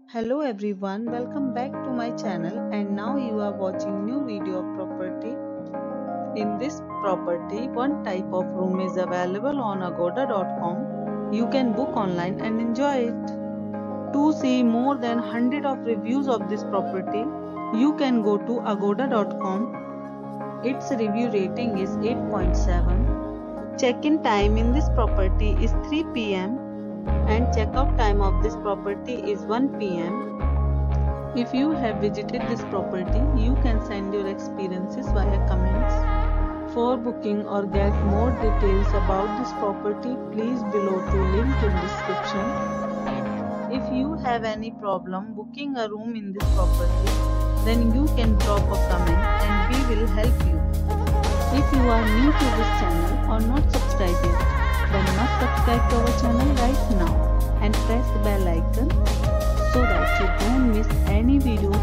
Hello everyone, welcome back to my channel and now you are watching new video of property. In this property, one type of room is available on agoda.com. You can book online and enjoy it. To see more than 100 of reviews of this property, you can go to agoda.com. Its review rating is 8.7. Check-in time in this property is 3 p.m. and check-out time of this property is 1 p.m. If you have visited this property, you can send your experiences via comments. For booking or get more details about this property, please below to link in description. If you have any problem booking a room in this property, then you can drop a comment and we will help you. If you are new to this channel or not subscribed yet, then must subscribe to our channel right now and press the bell icon so that you don't miss any video